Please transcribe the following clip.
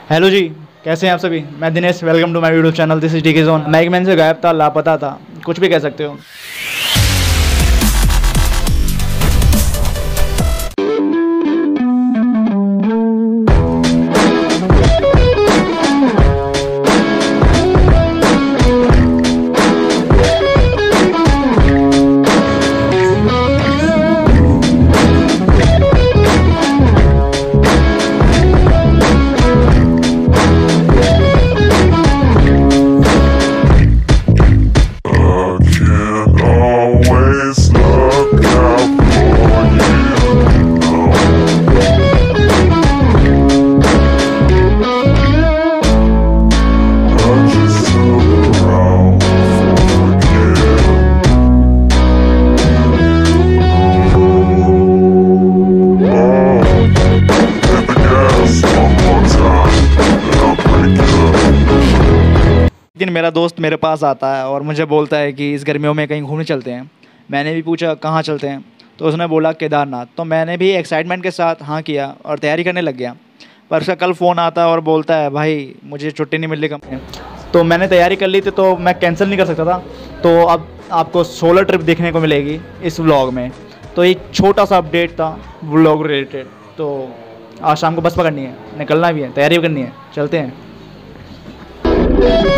Hello जी, कैसे हैं आप सभी। मैं Dinesh, welcome to my YouTube channel this is DK zone. मैं एक महीने से गायब था, लापता था, कुछ भी कह सकते हो। दिन मेरा दोस्त मेरे पास आता है और मुझे बोलता है कि इस गर्मियों में कहीं घूमने चलते हैं। मैंने भी पूछा कहाँ चलते हैं, तो उसने बोला केदारनाथ। तो मैंने भी एक्साइटमेंट के साथ हाँ किया और तैयारी करने लग गया। पर उसका कल फ़ोन आता है और बोलता है भाई मुझे छुट्टी नहीं मिल रही कंपनी। तो मैंने तैयारी कर ली थी तो मैं कैंसिल नहीं कर सकता था। तो अब आपको सोलो ट्रिप देखने को मिलेगी इस व्लॉग में। तो एक छोटा सा अपडेट था व्लॉग रिलेटेड। तो आज शाम को बस पकड़नी है, निकलना भी है, तैयारी भी करनी है, चलते हैं।